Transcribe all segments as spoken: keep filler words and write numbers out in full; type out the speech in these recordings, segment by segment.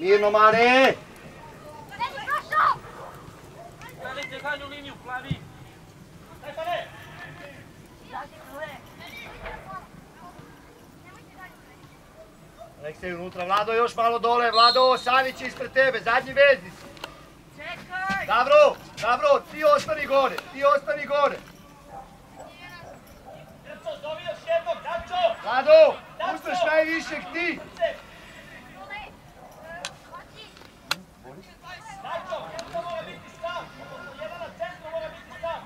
Mirno, Mare! Stavite zadnju liniju, plavi! Daj pa ne! Aleksej unutra, Vlado još malo dole, Vlado, Savić je ispred tebe, zadnji vezni si. Čekaj! Gavro, Gavro, ti ostani gore, ti ostani gore. Drco, zovi još jednog, Dačo! Vlado, pustaš najvišeg ti. Dačo, Drco mora biti sam! Jedan na centru mora biti sam!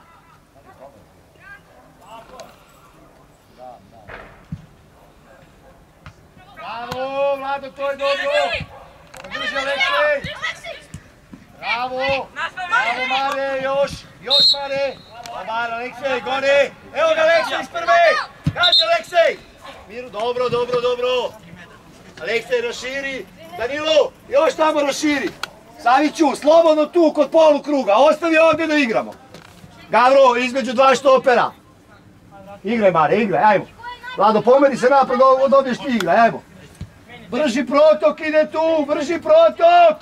Bravo, Vlado, to je dobro. Drži Aleksej. Bravo, bravo Mare, još, još Mare. Dobar Aleksej, gore. Evo ga Aleksej iz prve. Gađi Aleksej. Miru, dobro, dobro, dobro. Aleksej raširi. Danilo, još tamo raširi. Saviću, slobodno tu kod polukruga. Ostavi ovdje da igramo. Gavro, između dva štopera. Igraj Mare, igraj, ajmo. Vlado, pomeri se napred, dobiješ ti igraj, ajmo. Brži protok ide tu, brži protok!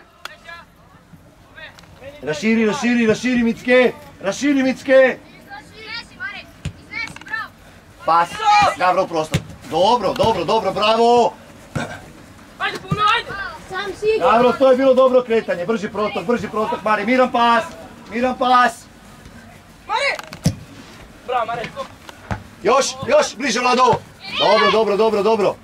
Raširi, raširi, raširi Micke, raširi Micke! Pas, Gavro prostor. Dobro, dobro, dobro, bravo! Ajde, puno, ajde! Sam si! Gavro, to je bilo dobro kretanje, brži protok, brži protok, Mare, miran pas, miran pas! Mare! Bravo, Mare! Još, još, bliže Vlado! Dobro, dobro, dobro, dobro!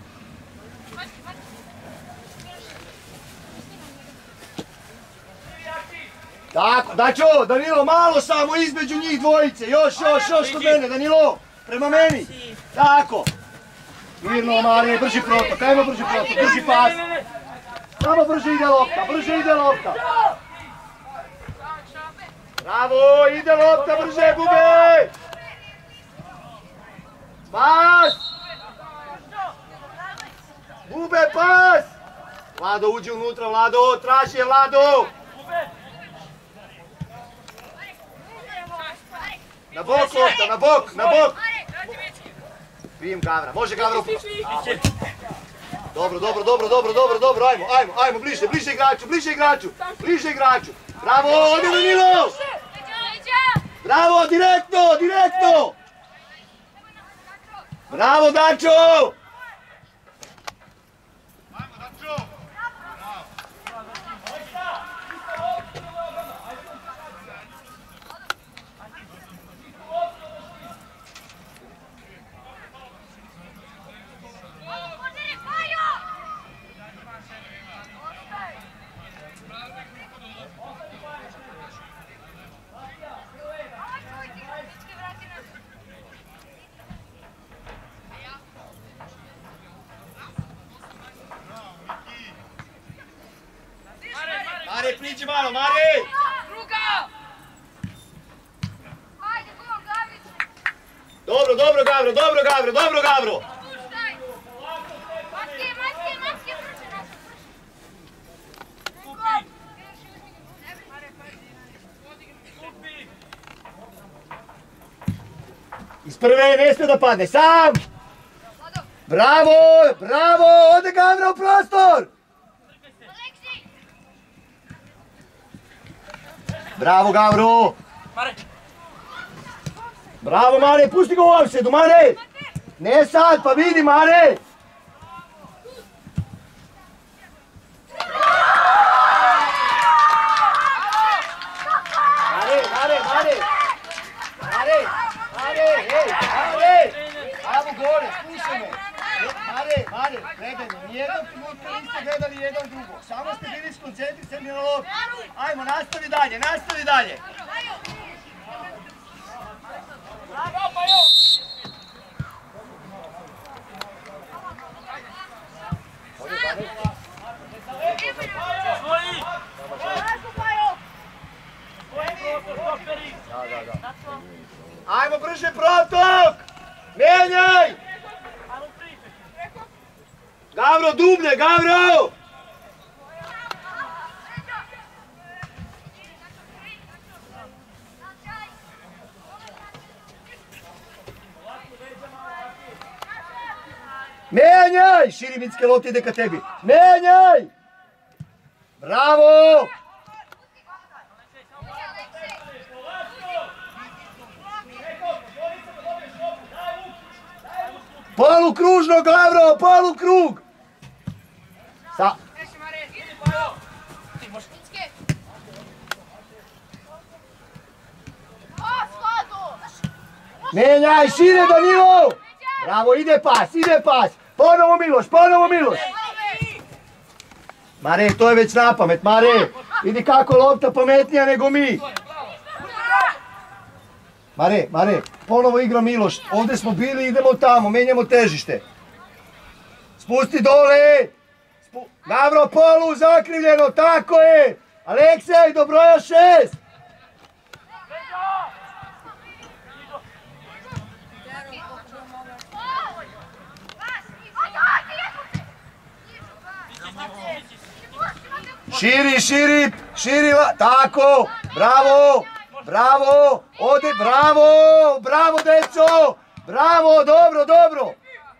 Tako, Dačo, Danilo, malo samo između njih dvojice, još, još, još kod mene, Danilo, prema meni, tako. Mirno, Mare, brži protok, ajmo brži protok, brži pas. Samo brže ide lopta, brže ide lopta. Bravo, ide lopta, brže, Bube! Pas! Bube, pas! Vlado, uđi unutra, Vlado, traži je, Vlado! Na bok, lopta, na bok, na bok! Vidim Gavra, može Gavra upravo. Dobro, dobro, dobro, dobro, dobro, dobro, ajmo, ajmo, ajmo, bliže, bliže igraču, bliže igraču, bliže igraču. Bravo, ode Danilo! Bravo, direktno, direktno! Bravo, Dačo! Mare, priđi malo, Mare! Druga! Dobro, dobro, Gavro, dobro, Gavro, dobro, Gavro! Matke, matke, matke, Iz prve ne smije da padne, sam! Bravo, bravo, ode Gavro u prostor! Bravo, Gavro! Bravo, Mare, pusti ga u offsetu, Mare! Ne sad, pa vidi, Mare! Mare, Mare, Mare! Mare, Mare, hej, Mare! Bravo, gore, slušaj me! Mare, Mare, gledaj me, nijedan trenutka niste gledali jedan drugog, samo ste bili skoncentrisani na loptu. Ajmo, nastavi dalje, nastavi dalje! Ajmo brže protok! Mijenjaj! Gavro, dublje, Gavro! Mijenjaj! Širi Micke, lopta ide ka tebi. Mijenjaj! Bravo! Polukružno, Glavro, polukrug! Sa... Menjaj, šire do nivo! Bravo, ide pas, ide pas! Ponovo Miloš, ponovo Miloš! Mare, to je već napamet, Mare! Vidi kako lopta pametnija nego mi! Mare, Mare, ponovo igra Miloš, ovdje smo bili, idemo tamo, menjamo težište. Spusti dole! Spu... Gavro, polu, zakrivljeno, tako je! Aleksej, do broja šest! Širi, širi, širi, tako, bravo, bravo, ode, bravo, bravo deco, bravo, dobro, dobro.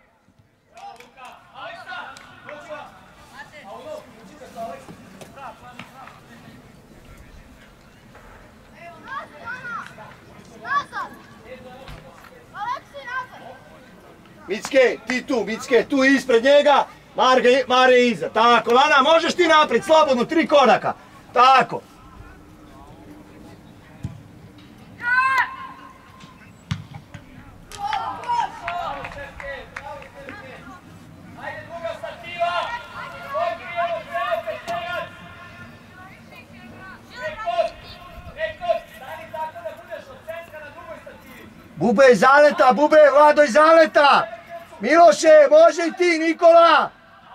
Micke, ti tu, Micke, tu ispred njega. Marge, Mare iza, tako, Lana, možeš ti naprijed, slobodno, tri koraka, tako. Bube iz zaleta, Bube, Vlado iz zaleta. Miloše, može i ti, Nikola.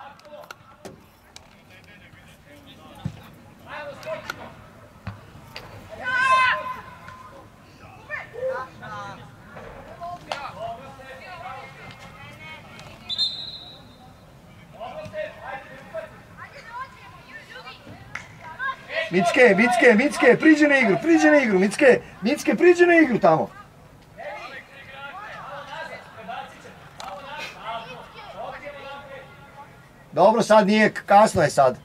Micke, Micke, Micke, priđi na igru, priđi na igru, Micke, Micke, priđi na igru tamo. Dobro, sad nije, kasno je sad.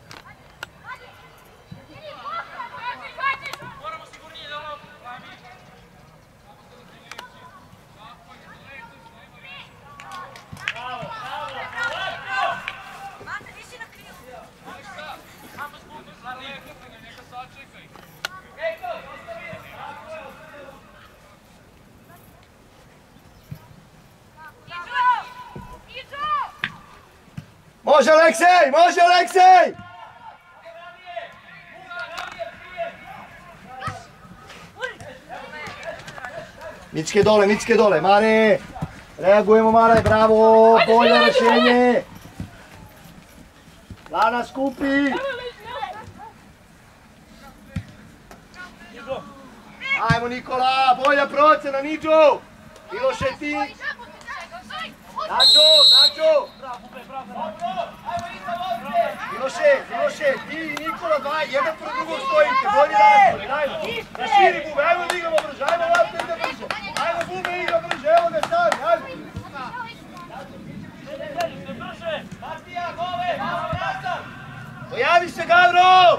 Može Aleksej, može Aleksej! Micke dole, Micke dole, Mare! Reagujemo, Mare, bravo, bolje rješenje! Lana skupi! Ajmo Nikola, bolja procena, Niđo! Miloše ti! Dađo, Dađo! Miloše, Miloše, ti i Nikola, dva, jedan pro drugog stojite, bolji raspored, ajmo! Da širi Bube, ajmo da igramo brže, ajmo lopta ide brže! Ajmo Bube igra brže, evo ga stavi, ajmo! Pojavi se Gavro!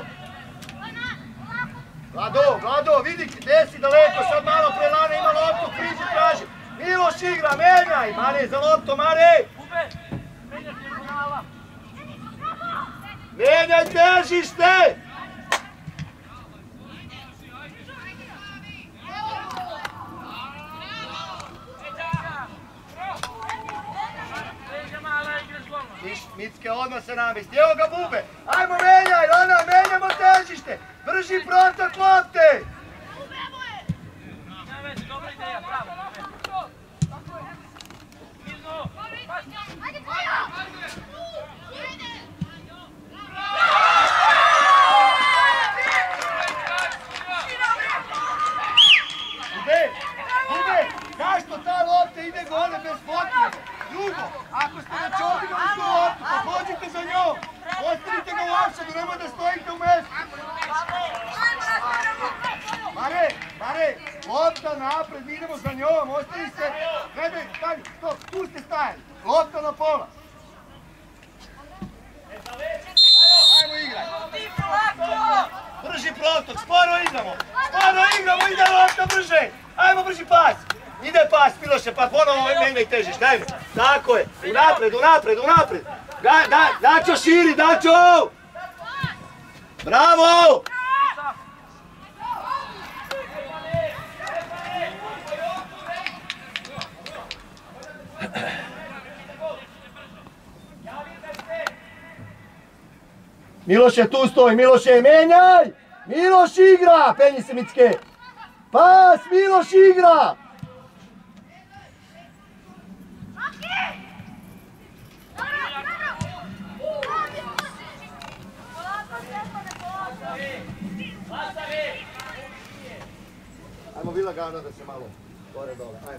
Vlado, Vlado, vidi gdje si daleko, sad malo pre Lana ima loptu, priđi, traži! Miloš igra, menjaj! Mare, za lopto, Mare! Menjaj težište! Micke odmah se namesti, evo ga Bube! Ajmo menjaj, Lana, menjamo težište! Brži protok lopte! Dobra ideja, bravo! Bube, Bube, zašto ta lopta ide gole bez potrebe? Drugo, ako ste već odigrali tu loptu, pa pođite za njom. Ostavite ga u offside, nemoj da stojite u mjestu. Mare, Mare, lopta napred, mi idemo za njom, ostavi se. Gledaj, stani, stop, tu ste stajali. Lopta na pola. Ajmo Ajmo igraj. Brži protok, sporo igramo. Sporo igramo, ide lopta brže. Ajmo brži pas. Ide pas, Miloše, pa ponovo menjaj težiš, daj mi. Tako je, unapred, unapred, unapred. Dačo širi, Dačo! Bravo! Miloše, tu stoji, Miloše, menjaj! Miloš igra! Penji se, Micke! Pas, Miloš igra! Ajmo Vila Gano da se malo gore dole, ajmo.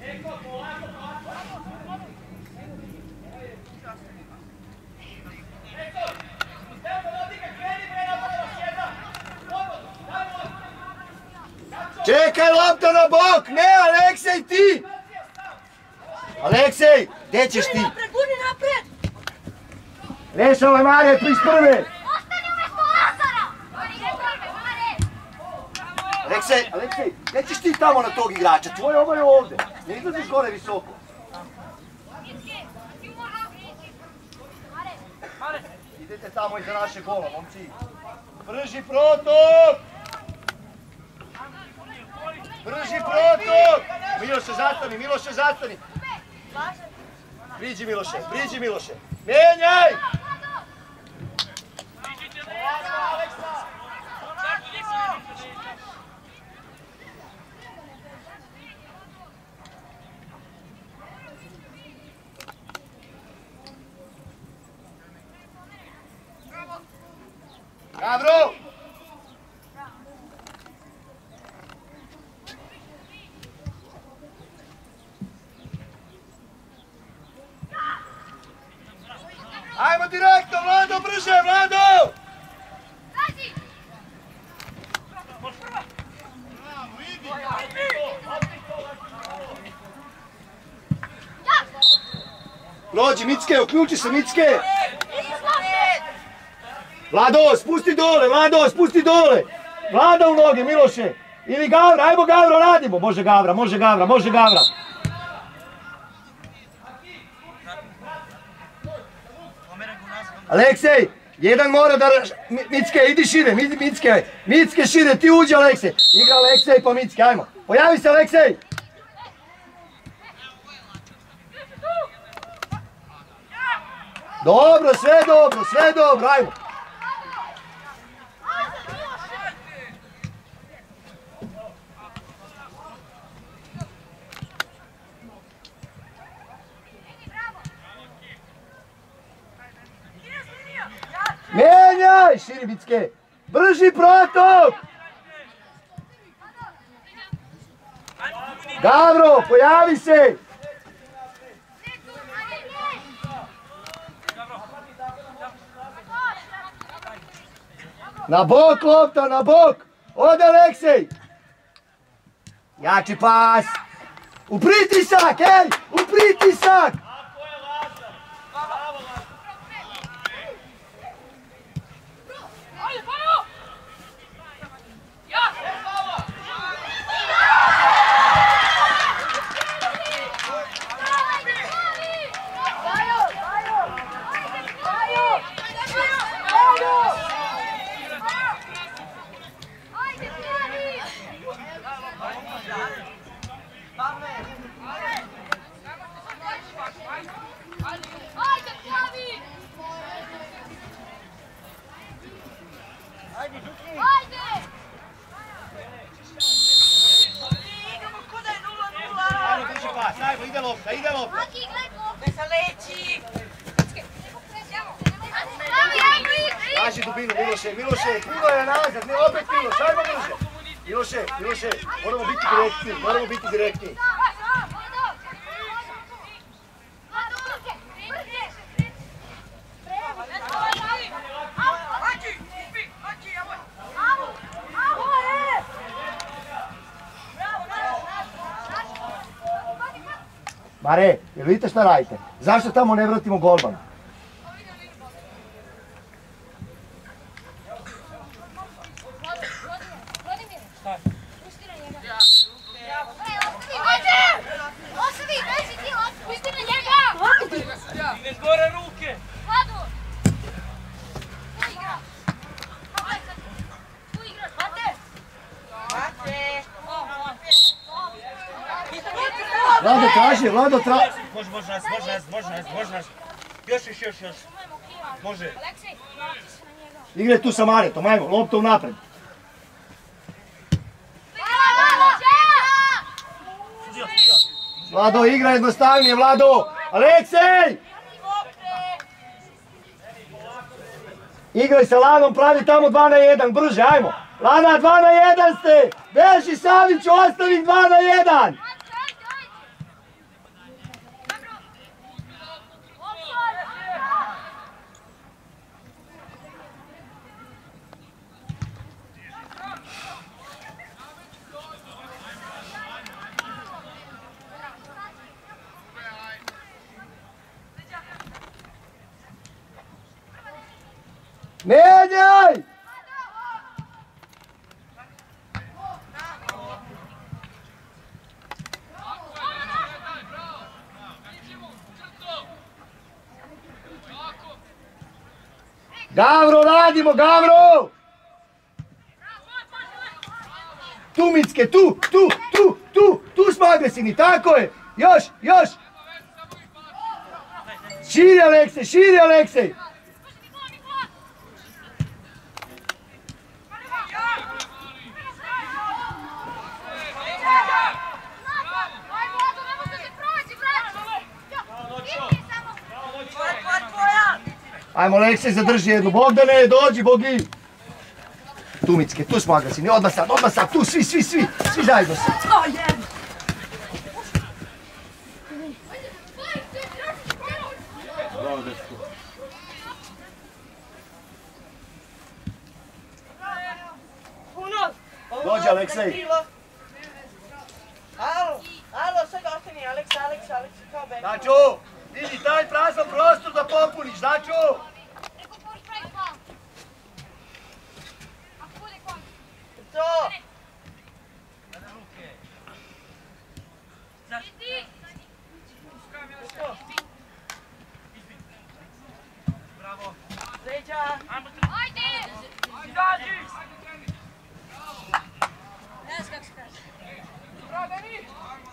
Čekaj lopta na bok, ne Aleksej ti! Aleksej, gdje ćeš ti? Napred, guni napred! Rešavaj Marije, priš prve! Ostani umjesto Lazara! Aleksej, Aleksej, gdje ćeš ti tamo na tog igrača? Tvoj ovo je ovdje, ne izlaziš gore visoko. Idete tamo iza naše gola, momci. Brži protok! Brži protok! Miloše, zastani, Miloše, zastani! Priđi Miloše, priđi Miloše! Menjaj! Gavro! Ajmo direktno, Vlado, brže, Vlado! Prođi, Micke, uključi se, Micke! Vlado, spusti dole, Vlado, spusti dole! Vlada u noge, Miloše! Ili Gavra, ajmo Gavro, radimo! Može Gavra, može Gavra, može Gavra! Aleksej, jedan mora da... Micke, idi šire, Micke, Micke šire, ti uđi Aleksej! Igra Aleksej pa Micke, ajmo! Pojavi se Aleksej! Dobro, sve dobro, sve dobro, ajmo! Menjaj, širi Micke! Brži protok! Gavro, pojavi se! Na bok lopta, na bok! Ode Aleksej! Jači pas! U pritisak, ej! U pritisak! Ajmo, ide lopta, ide lopta! Ne se leči! Traži dubinu, Miloše, Miloše, puno je nazad, ne opet Miloš, ajmo brže! Miloše, Miloše, moramo biti direktni, moramo biti direktni. Mare, jel vidite šta radite? Zašto tamo ne vratimo golman? traži, Vlado traži. Može, može nas, može nas, može nas, može nas. Još, još, još, još. Može. Igraj tu sa Maretom, ajmo, loptom napred. Vlado, igra jednostavnije, Vlado! Aleksej! Igraj sa Lanom, pravi tamo dva na jedan, brže, ajmo! Lana, dva na jedan ste! Beži Saviću, ostavi dva na jedan! Menjaj! Gavro, radimo, Gavro! Tu Micke, tu, tu, tu, tu, tu smo agresivni, tako je! Još, još! Širi Aleksej, širi Aleksej! Ajmo, Aleksej, zadrži jednu. Bogdane, dođi, Bogi. Tu, Micke, tu smo agresivni. Odmah sad, odmah sad, tu, svi, svi, svi. Svi zajedno sad. Dođi, Aleksej. Alo, alo, sad ostani, Aleks, Aleks, Aleks, kao bek. Dačo, vidi taj prazan prostor da popuniš, Dačo. To! Bravo! Leđa! Ajde! Izađi! Ne znam kako se kaže. Prodani!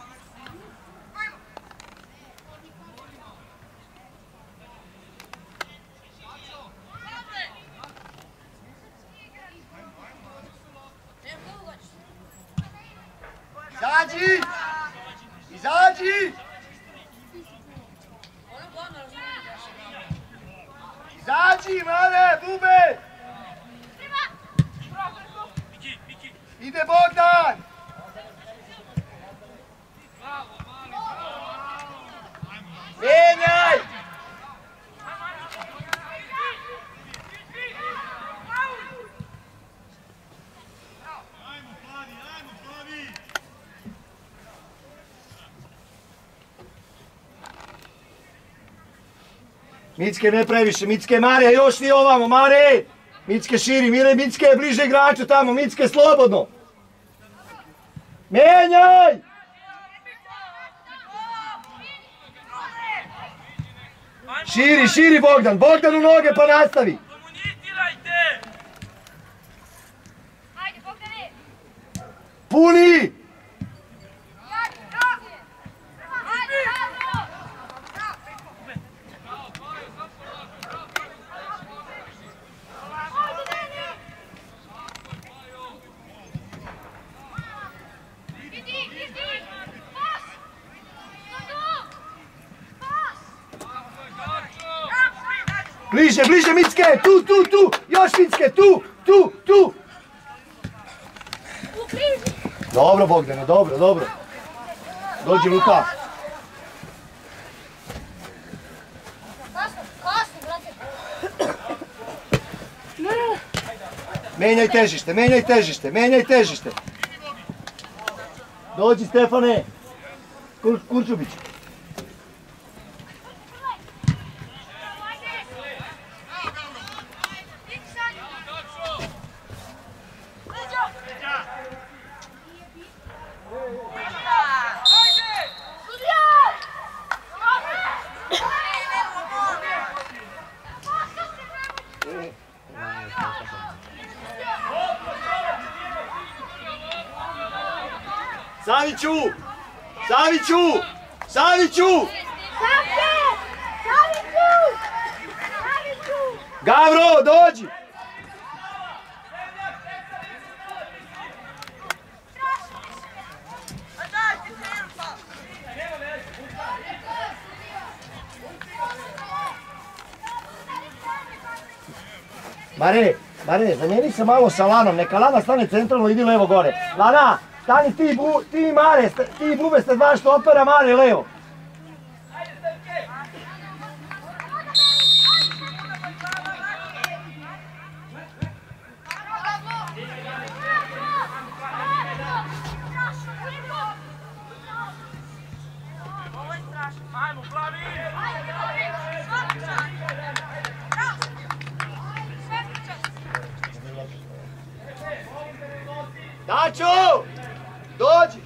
Izađi! Izađi! Izađi, male, bube! Ide Bogdan! Menjaj! Micke ne previše, Micke, Marija, još ti ovamo, Mare! Micke širi, Mire, Micke je bliže igraču tamo, Micke slobodno! Menjaj! Širi, širi Bogdan, Bogdan u noge pa nastavi! Komunicirajte! Ajde, Bogdane! Puni! Bliže, bliže Micke, tu, tu, tu, još Micke, tu, tu, tu. Dobro Bogdane, dobro, dobro. Dođi Luka. Menjaj težište, menjaj težište, menjaj težište. Dođi Stefane. Kur, Kurčubić. Saviću! Saviću! Saviću! Saviću! Saviću! Saviću! Gavro, dođi! Mare, Mare, zamijeni se malo sa Lanom, neka Lana stane centralno, idi levo gore. Lana, stani ti, bu, ti i Mare, ti i Bube ste dva što opera, Mare levo. Dačo! Dođi!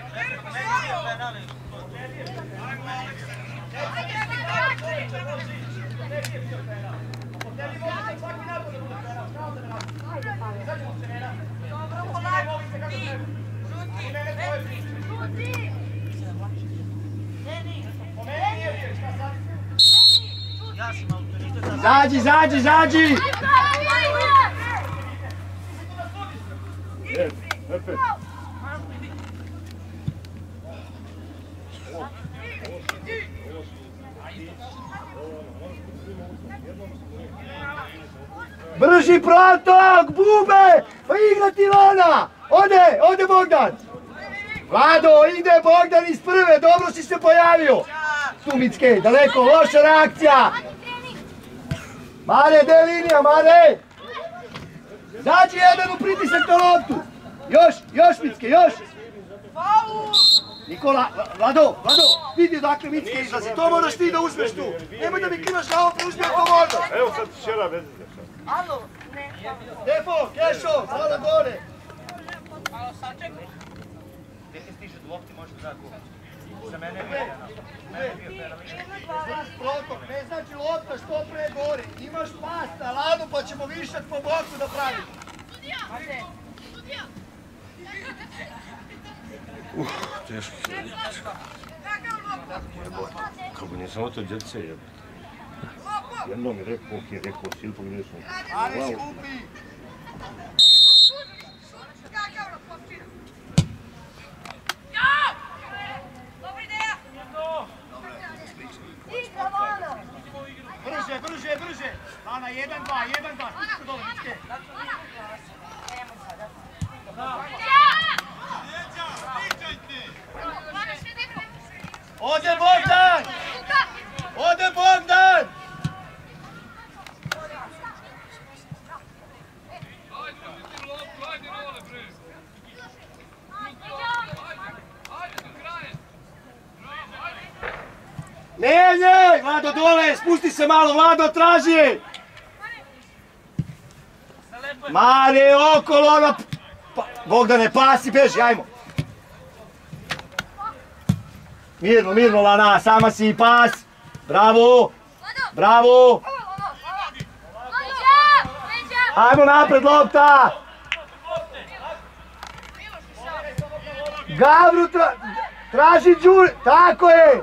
Zađi, zađi, zađi! Brži protok, Bube! Pa igra ti Lana! Ode, ode Bogdan! Vlado, ide Bogdan iz prve, dobro si se pojavio! Sumicke, daleko, loša reakcija! Mare, de linija, Mare! Zađi jedan u pritisak na loptu! Još, još Micke, još! Nikola, Vlado, Vlado, vidi dakle Micke izlazi, to moraš ti da uzmeš tu! Nemoj da mi kimaš na ovo, preuzmi odgovornost! Evo sad šera bez izgleda. Alo, ne. Defo, Kešo, sada gore! Alo, sačekaj. Gdje se stiže do lopti, možeš da kupi. Za mene je pena. Protok, ne znači lopta što pre gore. Imaš pas na Lanu pa ćemo višak po boku da pravimo. Uf, teško se radi. Kako nisam o to djece jebe. Jedno mi rekao, ok, rekao, silpo mi nisam. Ali skupi! Brže, brže, brže! Lana, jedan, dva, jedan, dva, stisko dole, Micke! Ode Bogdan! Ode Bogdan! Ne, ne! Vlado dole, spusti se malo, Vlado traži je! Mare, okolo, ono... Pa, Bogdane, pasi, beži, ajmo! Mirno, mirno, Lana, sama si, pas! Bravo! Bravo! Ajmo napred, lopta! Gavru tra... traži Đuri, tako je!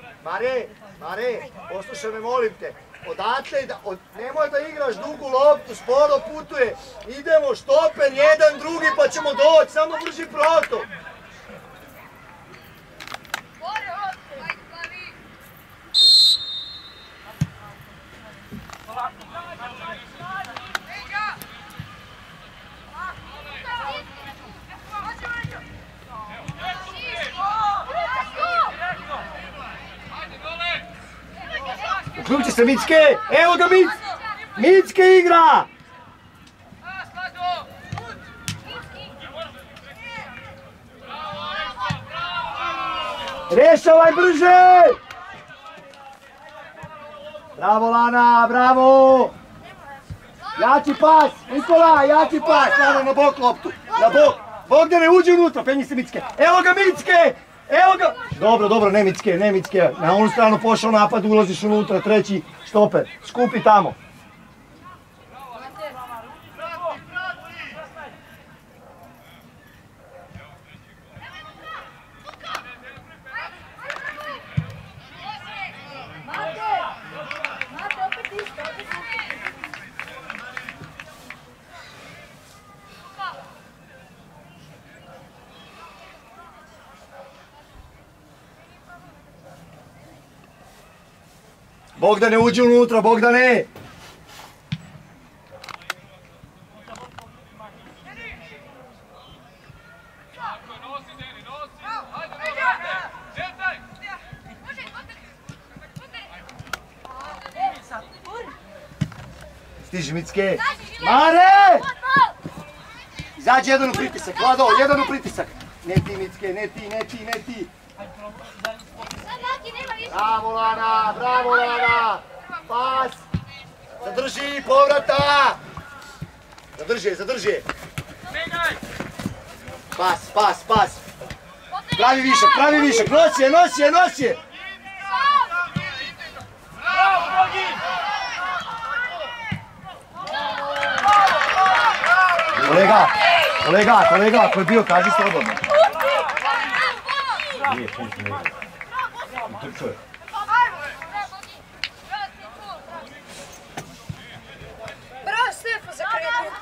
Mare, Mare, poslušaj me, molim te. Odatle, da, od, nemoj da igraš dugu loptu, sporo putuje. Idemo štoper, jedan, drugi, pa ćemo doći, samo brži protok. Uključi se Micke, evo ga Mic! Micke igra! Rješavaj brže! Bravo Lana, bravo! Jači pas, Nikola, jači pas, Lana na bok loptu, na bok! Bogdane, uđi unutra, penji se Micke, evo ga Micke! Evo ga! Dobro, dobro, ne Micke, ne Micke, na onu stranu pošao napad, ulaziš unutra, treći štoper, skupi tamo. Bogdane, uđi unutra, Bogdane! Stiži Micke! Mare! Izađi jedan u pritisak, Vlado, jedan u pritisak! Ne ti Micke, ne ti, ne ti, ne ti! Bravo Lana, bravo Lana! Pas! Zadrži, povrata! Zadrži, zadrži! Pas, pas, pas! Pravi višak, pravi višak, nosi je, nosi je, nosi je! Kolega, kolega, kolega, ako je bio, kaži slobodno. Nije, pusti ne. Trčo je. Bravo, Stefo, zakretio.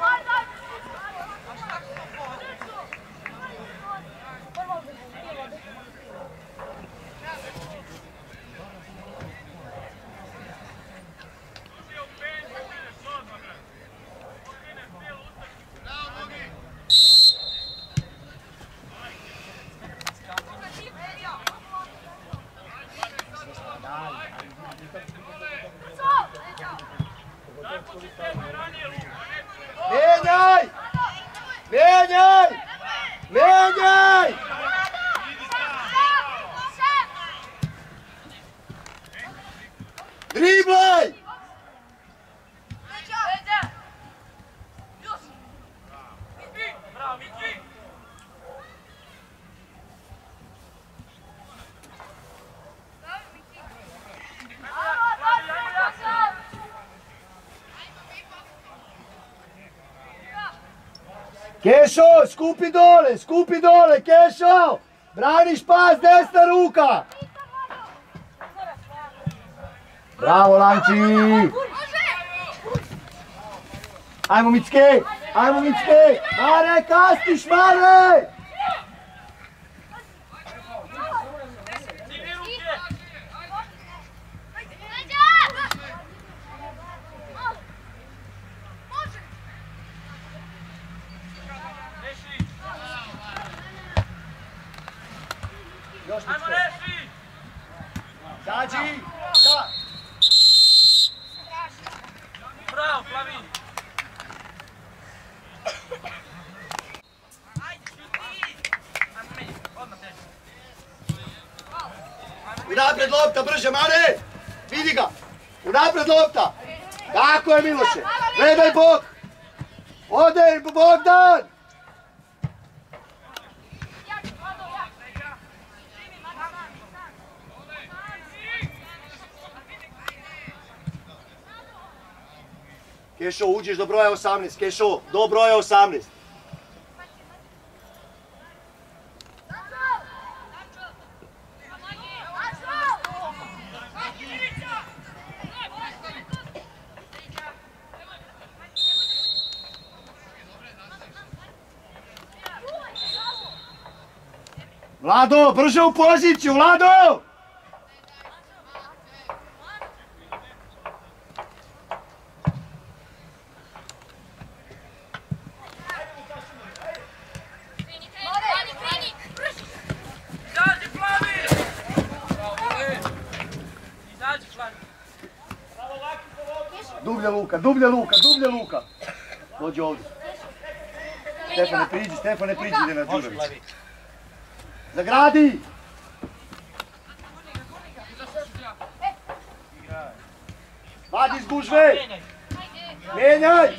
Menjaj! Menjaj! Menjaj! Driblaj! Kešo, skupi dole, skupi dole, Kešo! Braniš pas, desna ruka! Bravo, Lanči! Ajmo, Micke! Ajmo, Micke! Mare, kastiš, Mare! Još Micke! Zađi! Da! Bravo, Plavi! Unapred lopta, brže, Mare! Vidi ga! Unapred lopta! Tako je, Miloše! Gledaj bok! Ode, Bogdan! Kešo, uđeš do broja osamnaest, Kešo, do broja osamnaest. Vlado, brže u poziciju, Vlado! Dublje Luka, dublje Luka, dublje Luka. Dođi ovdje. Stefane, priđi, Stefane, priđi, ide na Đurović. Zagradi! Vadi iz gužve! Mijenjaj!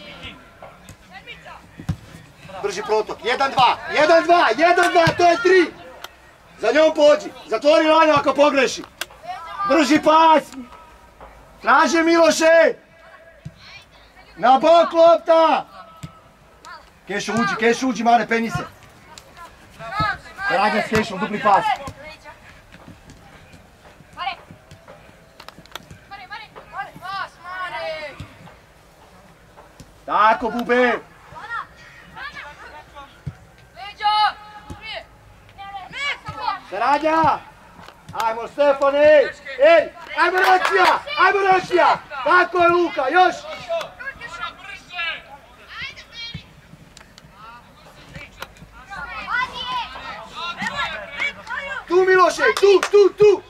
Brži protok, jedan dva, jedan dva, jedan dva, to je tri! Za njom pođi, zatvori ranju ako pogreši. Brži pas! Traže Miloše! Na bok lopta! Kešo uđi, Kešo uđi, Mare, penji se. Radnja s Kešom, dupli pas. Tako, Bube! Radnja! Ajmo, Stefane! Ej, ajmo Ročija! Ajmo Ročija! Tako je, Luka, još! Tu Miloše, tu, tu, tu!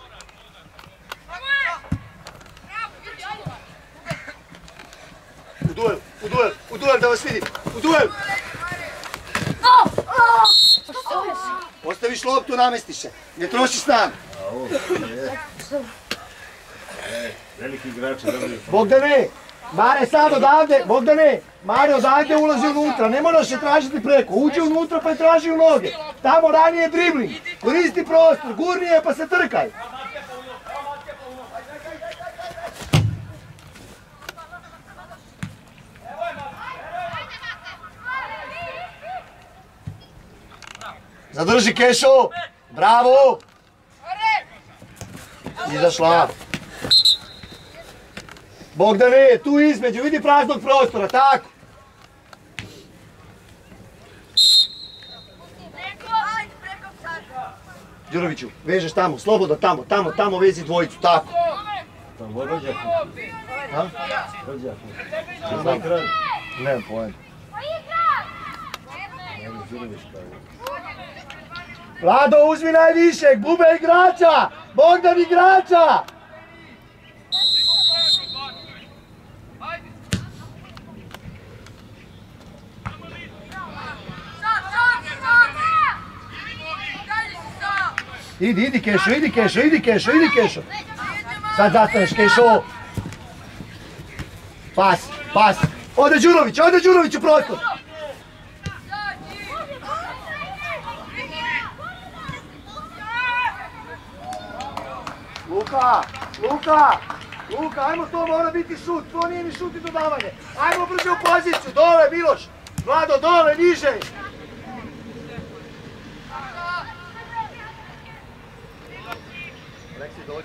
U duel, u duel, u duel da vas vidim, u duel! Ostaviš loptu, namestiš se, ne trošiš snagu. Veliki igrači dobili. Bogdane, Mare sad odavde, Bogdane, Mare odavde ulazi unutra, ne moraš se tražiti preko, uđi unutra pa je traži u noge. Tamo ranije dribling, koristi prostor, gurni je pa se trkaj. Zadrži Kešo, bravo! Izašla. Bogdane, tu između, vidi praznog prostora, tako. Đuroviću, vežeš tamo, slobodno tamo, tamo, tamo vezi dvojicu, tako. Tamo rođak. Ha? Rođak. Nemam pojma. Vlado, uzmi najvišeg, Bube igrača! Bogdan igrača! Idi, idi Kešo, idi Kešo, idi Kešo, idi Kešo! Sad zastaneš Kešo! Pas, pas! Ode Đurović, ode Đurović u prostor! Luka, Luka, Luka, ajmo, to mora biti šut, to nije ni šut i dodavanje. Ajmo brže u poziciju, dole Miloš, Vlado, dole, niže. Aleksi, dođi.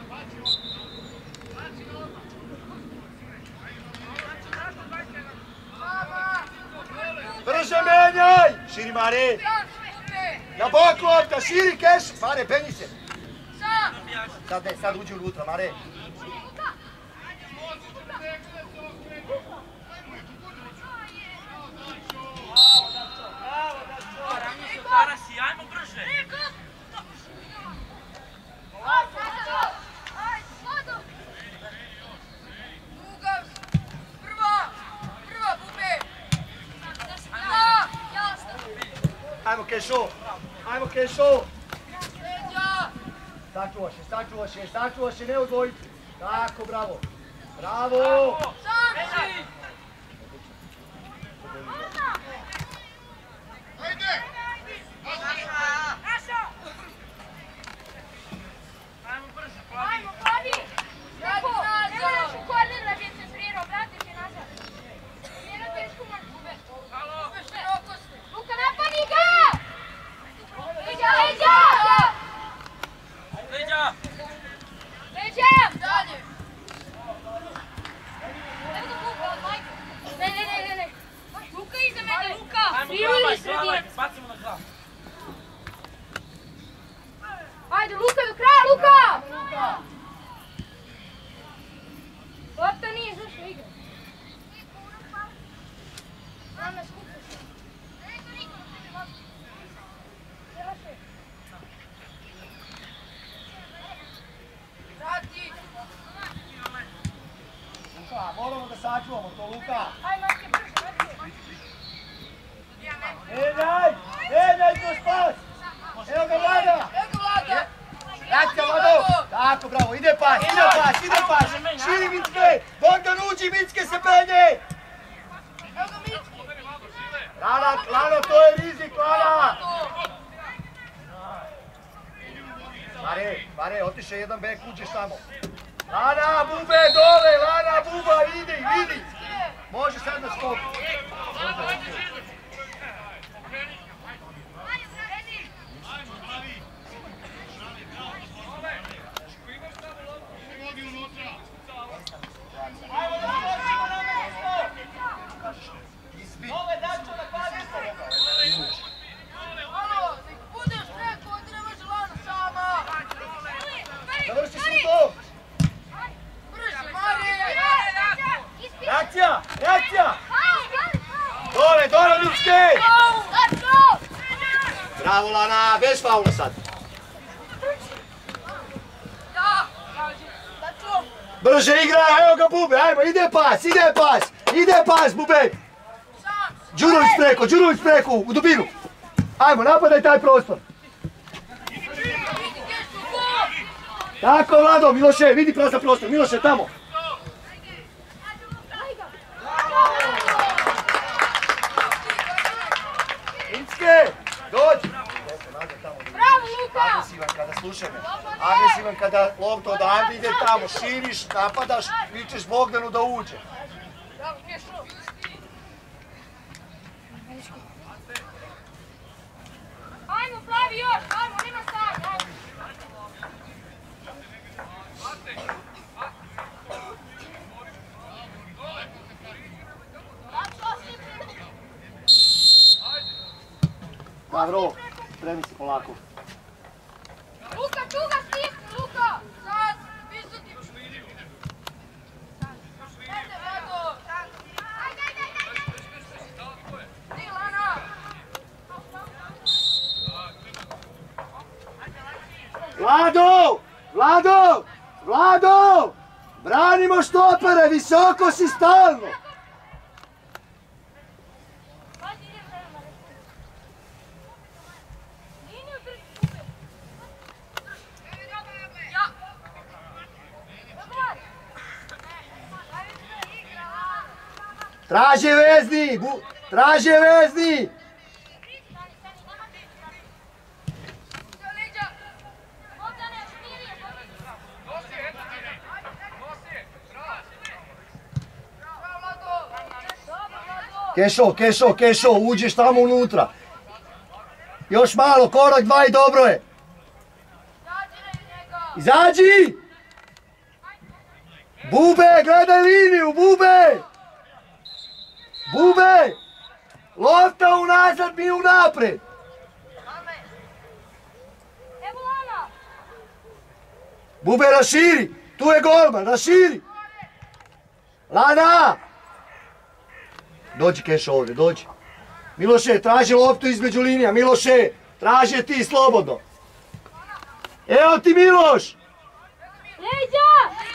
Brže menjaj! Širi Mare! Na bok lopta, širi Keš! Mare, penji se! Sad ne, sad uđi unutra, Mare. Ajmo brže! Ajmo Kešo, ajmo Kešo! Sačuvaš je, sačuvaš je, sačuvaš je, ne u dvojicu. Tako, bravo. Bravo! Ajde! Ajmo brže, plavi! Ajmo, plavi! Tako, ne moraš u korner da bi se srirao, vratiš je nazad. Nije teško moći Bube. Luka, napadi ga! Leđa, leđa! Leđa! Leđa! Dalje! Evo da Luka, odmaj pas! Evo ga Vlada! Reakcija Vlado! Tako, bravo, ide pas, ide pas, ide pas! Širi Micke! Bogdan uđi, Micke se penje! Lana, Lana, to je rizik, Lana! Mare, Mare, otiše jedan bek, uđeš tamo. Lana, Bube, dole, Lana, Buba, idi, idi! Može sad na skok. Završi si to! Reakcija! Reakcija! Dole, dole, Micke! Bravo, Lana, bez faula sad. Brže igra, evo ga Bube, ajmo, ide pas, ide pas, ide pas, Bube! Đurović preko, Đurović preko, u dubinu. Ajmo, napadaj taj prostor. Tako, Vlado, Miloše, vidi prazan prostor, Miloše, tamo. Micke, dođi. Bravo, Luka! Agresivan kada, slušaj me, agresivan kada lopta odavde ide tamo, širiš, napadaš, vičeš Bogdanu da uđe. Ajmo, Plavi, još, ajmo, nema stvari, ajmo. Dobro, spremi se polako. Luka, čuga, stisni, Luka! Sad, vizuti. Ajde, Vlado! Ajde, ajde, ajde! Ti, Lana! Vlado! Vlado! Vlado! Branimo štopere, visoko si stalno! Traže vezni! Bu, traže vezni! Kešo, Kešo, Kešo, uđeš tamo unutra. Još malo, korak dva i dobro je. Izađi! Bube, gledaj liniju, Bube! Bube! Lopta unazad, mi unapred! Evo Lana! Bube, raširi! Tu je golman, raširi! Lana! Dođi Kešo ovdje, dođi. Miloše, traži loptu između linija, Miloše! Traži ti slobodno! Evo ti Miloš! Leđa!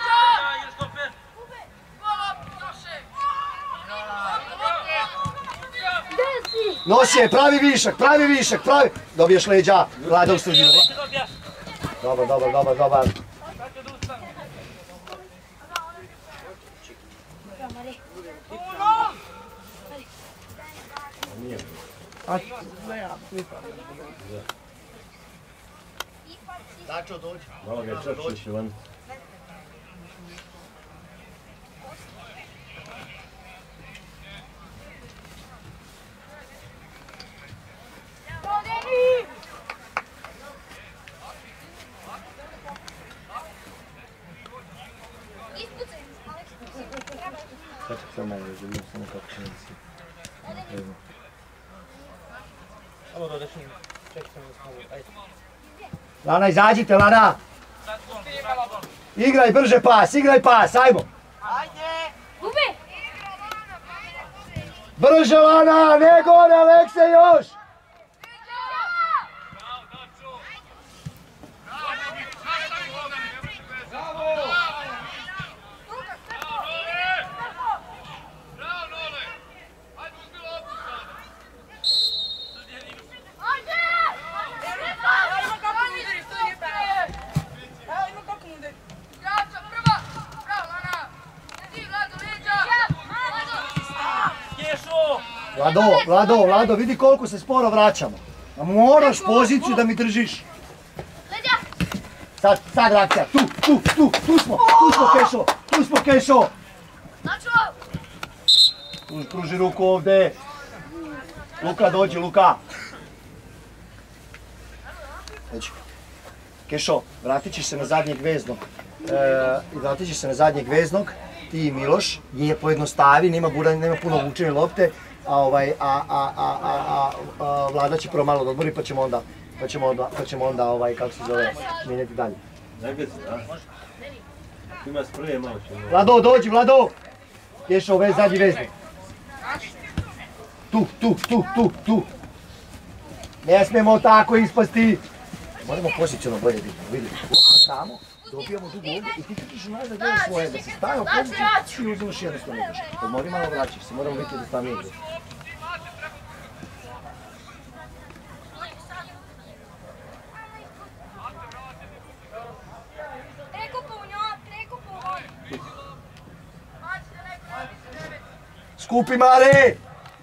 Nosi je, pravi višak, pravi višak, pravi... Dobiješ leđa, Vlada u sredinu. Dobar, dobar, dobar, dobar. Dačo, dođi. Malo ga čačiš, Ivan. Čekaj samo malo, da vidim samo kako će nisi. Alo, da dešim. Čekaj samo da smo, ajde. Lana, izađite, Lana! Igraj brže pas, igraj pas, ajmo! Ajde! Bube! Brže, Lana, ne gore, Alekse, još! Vlado, Vlado, Vlado, vidi koliko se sporo vraćamo. A moraš poziciju da mi držiš. Sad, sad reakcija, tu, tu, tu, tu smo, tu smo Kešo, tu smo Kešo. Tu pruži ruku ovdje. Luka, dođi, Luka. Dođi. Kešo, vratit ćeš se na zadnjeg veznog. E, vratit ćeš se na zadnjeg veznog. Ti i Miloš, je pojednostavi, nema buranja, nema puno vučene lopte. A, ovaj, a, a, a, a, a Vlada će prvo malo da odmori pa ćemo onda, pa ćemo onda, pa ćemo onda ovaj, kako se zove, mijenjati dalje. Najgledaj, a? Ima spreje malo ćemo. Vlado, dođi, Vlado! Kešo, ovaj zadnji veznik. Tu, tu, tu, tu, tu. Ne smijemo tako ispasti. Moramo poziciono bolje biti, vidi. Lopta tamo, dobijamo dugu ovdje i ti ćeš nazad gledaš svoje, da se stavio u poziciju i uzmeš jednostavno ideš. Odmori malo, vraćaš se, moramo biti jednostavno ideš. Skupi, Mare!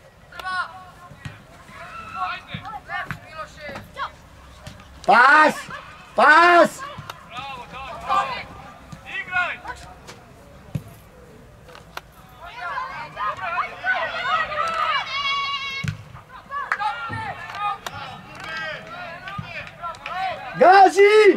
Pas! Pas! Gazi!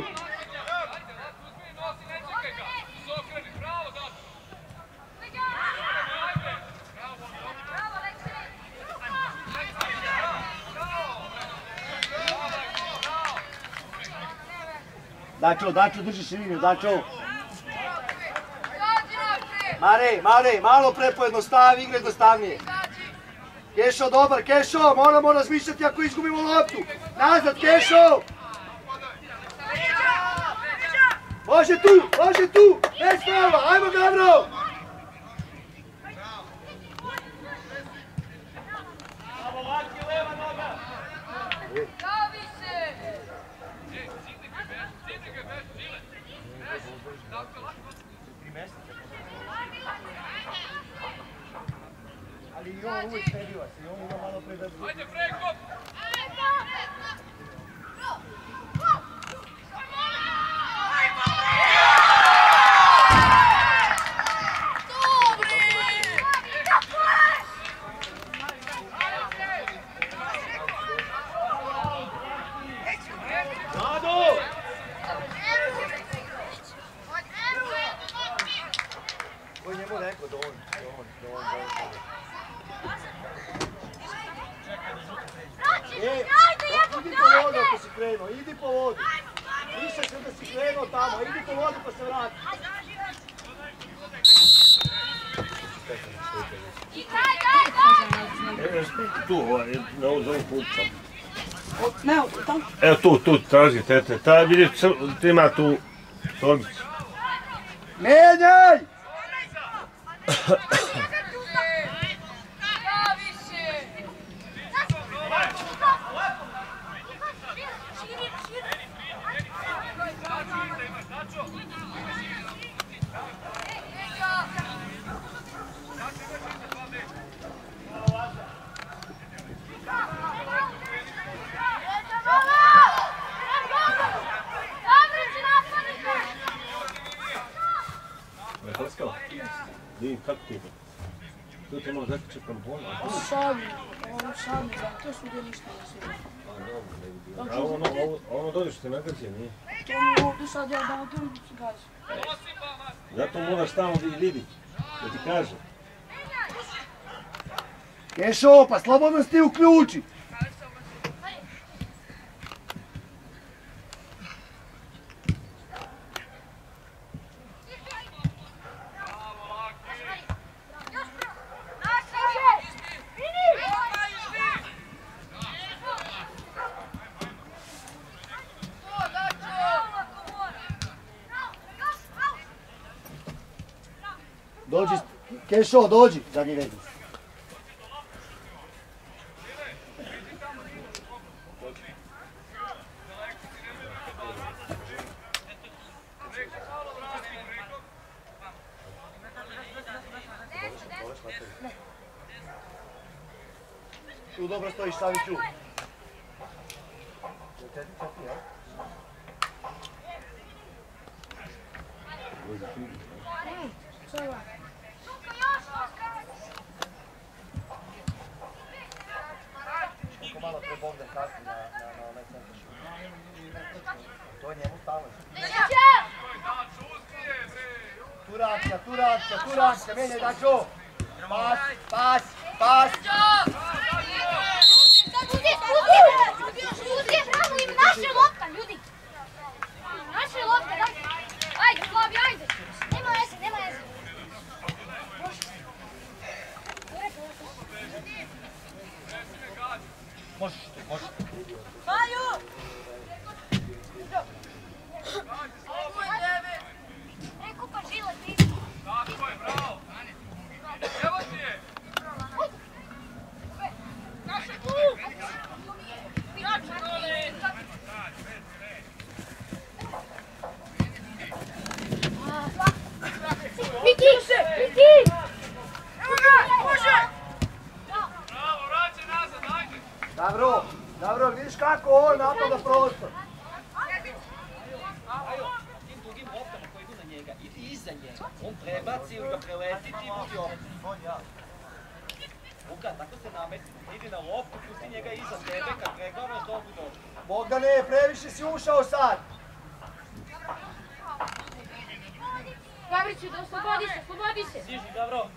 Dačo, Dačo, držiš liniju, Dačo. Mare, Mare, malo prepojednostavi, igre jednostavnije. Kešo, dobar, Kešo, moramo razmišljati ako izgubimo loptu. Nazad, Kešo! Može tu, može tu, ne spravo, ajmo Gavro! Ali i on uvijek štediva se, i on ima malo predati. Ajde preko! Koji njemu rekao da on, da on, da on, da on. E, idi po vodu ako si krenuo, idi po vodu. Više se da si krenuo tamo, idi po vodu pa se vrati. Tu, na ovom putu. Ne, tamo. Evo tu, tu, traži tete. Ta vidi, ti ima tu torbicu. Menjaj! Vidim, kako ti je? Tu te malo zaključiti tampona. Sami, ono sami, zato su gdje ništa ne sviđa. A ono, ono dođe što te nagađe, nije? To mi ovdje sad ja dao tu se gazi. Zato moraš tamo vidjeti, da ti kažem. Kešo, pa slobodno si ti uključi. Dođi, Kešo, dođi, zadnji veznik. Tu dobro stojiš, Saviću. Četiri, četiri, jel? Sova. Kako malo pre Bogdan kasni na onaj centar šut. To je njemu stalno. Turanska, Turanska, Turanska, menjaj Dačo! Pas, pas, pas! Ljudi, ljudi! Ljudi, bravo, im naše lopta, ljudi! Naše lopta, daj! Ajde, Flavi, ajde! Nema veze, nema veze! Možeš ti, možeš. Maju! E, kupa žile, ti! Tako je, bravo! Evo ti je! Miki! Miki! Bravo, vraćaj nazad, ajde! Dobro, dobro, vidiš kako on napada prostor. Tim dugim loptama koji idu na njega, idi iza njega. On prebaci ili ga preleti, ti budi opet. Luka, tako se namesti. Idi na loptu, pusti njega iza tebe, kad preglavaš dobu dobu. Bogdane, previše si ušao sad. Gabriću, da oslobodi se, oslobodi se! Stiži, dobro.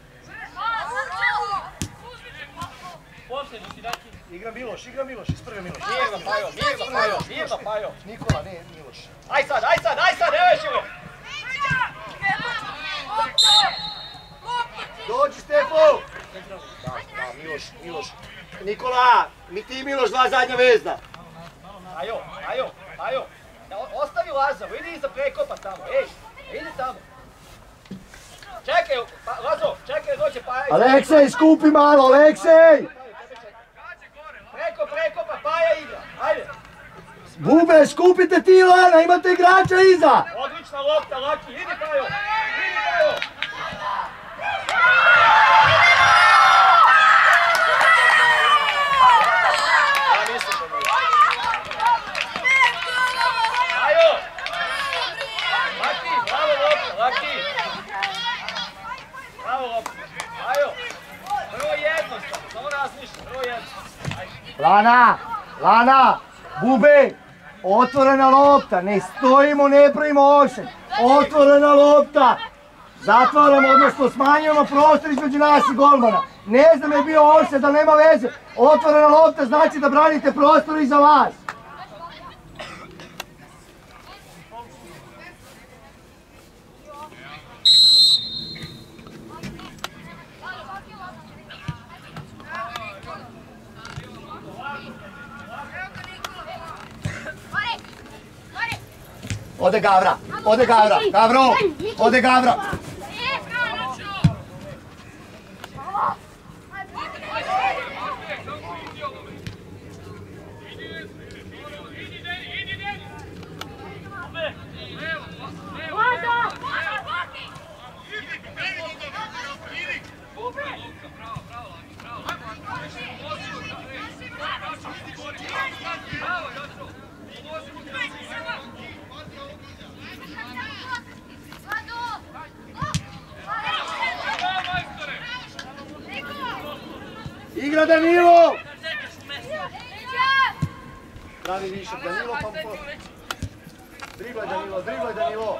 Posljedno si dati. Igra Miloš, igra Miloš, iz prve Miloš. Mirno, Pajo, mirno, Pajo, mirno, Pajo. Nikola, ne, Miloš. Aj sad, aj sad, aj sad, evo još ovo. Dođi, Stefo! Da, da, Miloš, Miloš. Nikola, mi ti i Miloš, dva zadnja vezda. Pajo, Pajo, Pajo. Ostavi Lazaru, idi iza prekopa tamo, ej, idi tamo. Čekaj, Lazo, čekaj, dođe Paja. Aleksej, skupi malo, Aleksej! Preko prekopa, Paja igra, ajde. Bube, skupite ti Lana, imate igrača iza! Odlična lopta, Laki, idi Pajo, idi Pajo. Ja mislim da nije. Pajo! Laki, bravo lopta, Laki. Bravo lopta, Pajo. Prvo jednostavno, samo razmišljam, prvo jednostavno. Ajde. Lana, Lana, Bube, otvorena lopta, ne stojimo, ne pravimo ošet. Otvorena lopta. Zatvaramo, odnosno smanjujemo prostor između nas i golmana. Ne znam je bio ošet, da nema veze. Otvorena lopta znači da branite prostor iza vas. Ode Gavra, ode Gavra, Gavro, ode Gavra. Igra Danilo! Pravi višak Danilo, pa po... Driblaj Danilo, driblaj Danilo!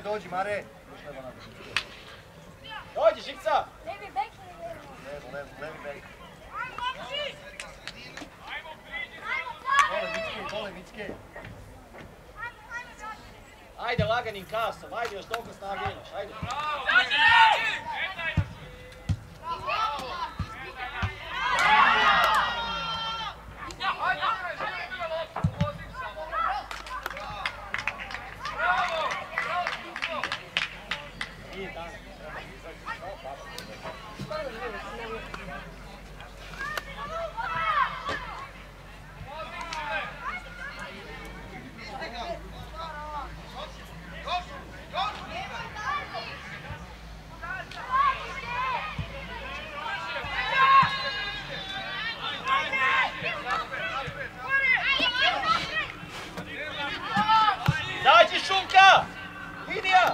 dođi, Mare. Dođi, Žikca! Levi bek ili levi? Levo, levo, levi bek. Gole, Vicke, gole, Vicke. Ajde laganim kasom, ajde još toliko snage imaš, ajde. Dađi Šunka! Lidija!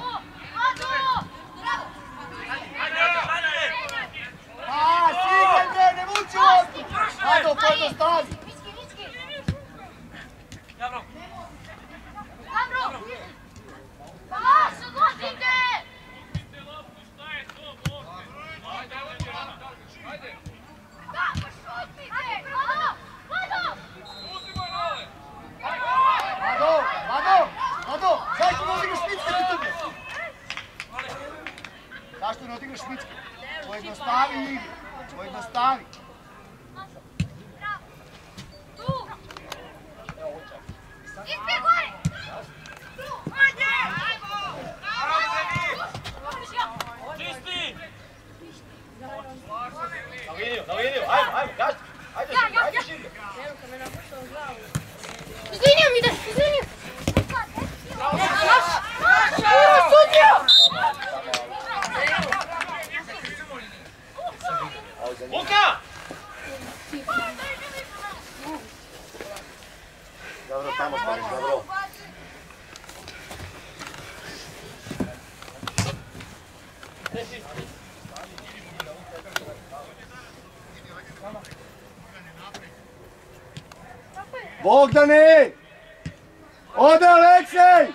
A, signe bre, ne vuči loptu! Ado, pojednostavi! Vicki, Vicki! Dobro! Dobro! Pa, sad odite! Kako šutite? Vlado! Vlado! Lado, Lado, Lado, zašto ne odigraš špicke ti tebe? Zašto ne odigraš špicke? Pojednostavi igru, pojednostavi. Tu! Ispred gore! Ajde! Čisti! Na liniju, na liniju, ajmo, ajmo, gađi! Ajde, Ja, ja, ajde ja. širje! Izvinio mi ideš, izvinio! Sudio! Luka! Dobro, tamo staviš, dobro. Bogdane! Ode Aleksej!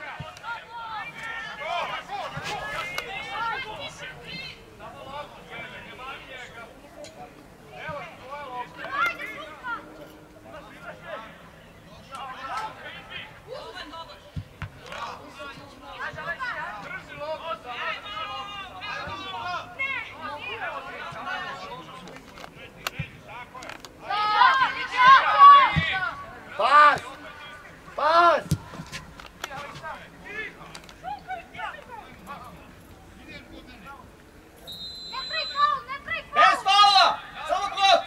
Pas! Pas! Bez faula! Samo krok!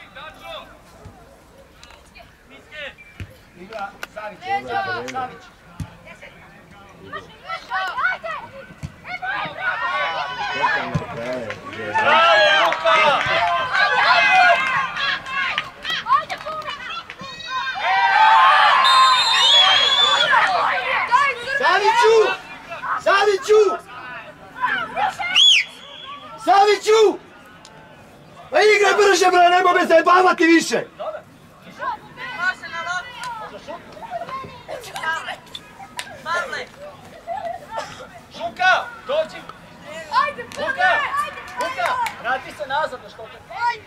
Igra Savić, Savić, Savić. Bravo, Luka! Saviću! Saviću! Saviću! Pa igraj brže bre, nemoj me zajebavati više! Šunka, dođi! Luka! Luka, vrati se nazad na štope.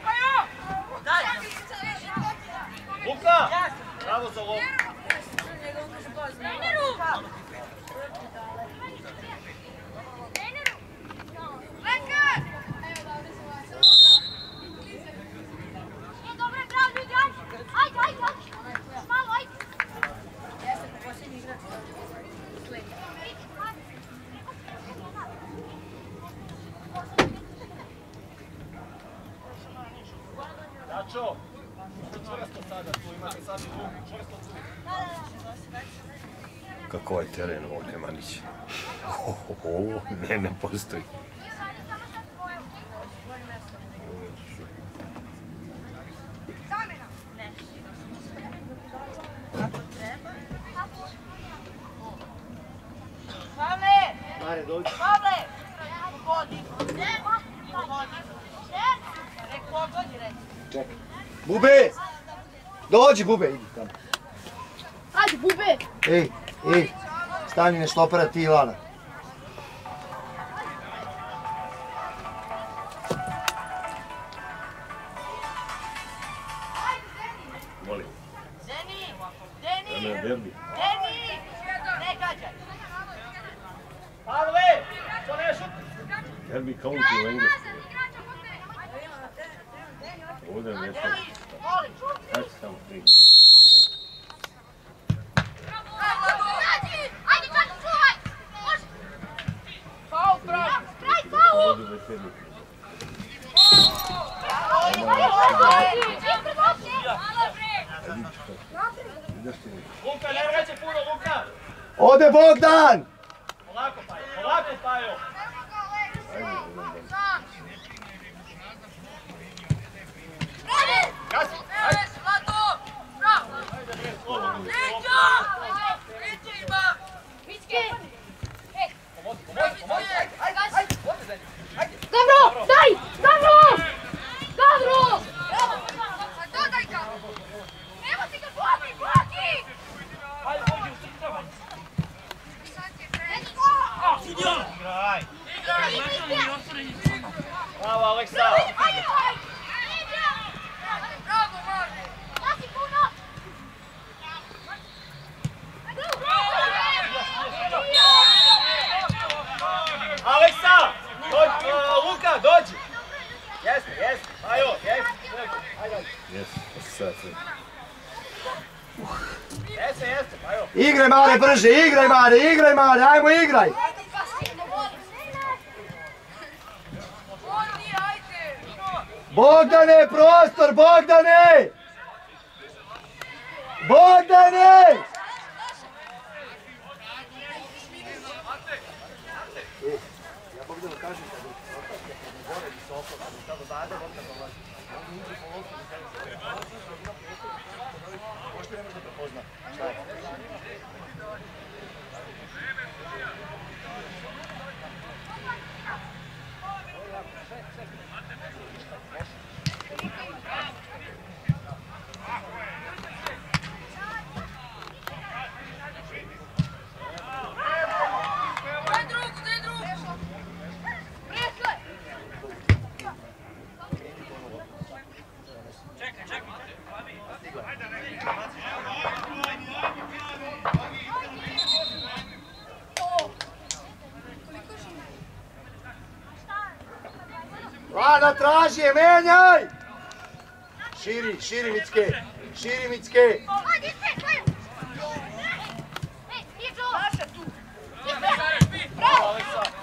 Luka! Bravo za lovu. Dačo, čvrsto sada, tu imate sad i drugu, čvrsto tu. Kako je teren ovdje, Manić? Ovo ne, ne postoji. Mare, dođi. Pavle! Pogodi! Pogodi! Nek pogodi, reći. Čekaj. Bube! Dođi, Bube, idi tamo. Ajde, Bube! Ej, ej, stani ne štopera ti i Lana. Molim. Deni! Deni! Deni! Deni! Deni! Ne gađaj! Pavle! To ne šuti! Derbi county u Englesku. Ovdje ne sve. Kaži samo tri. Ajde, čak, čuvaj! Može! Faul traži. Kraj, faul! Ovdje ne sve. Luka, ne vraćaj puno, Luka! Ode Bogdan! Polako, Pajo, polako, Pajo! Kasi! Dobro, daj! Dobro! Dobro! Dodaj ga! Evo ti ga, Boki, Boki! Ajde, pođi u srcavaj! Igraj! Bravo, Aleksa! Bravo, Marne! Pasi puno! Aleksa! Dođi, Luka, dođi! Jeste, jeste, Pajo, jeste! Ajde, ajde. Jesi, sad sve. Jeste, jeste, Pajo! Igraj Mare brže, igraj Mare, igraj Mare, ajmo igraj! Bogdane, prostor, Bogdane! Bogdane! Ja Bogdanu kažem kad je gore visoko, kad je tada zade, Bogdan dolazi. On uđe po lopu, možda ne može da prepozna. Šta je? Lana traži je, menjaj! Širi, širi Micke, širi Micke! Ajde, ispred, Majo! Ej, nije Joe! Naša tu. Ispred! Bravo!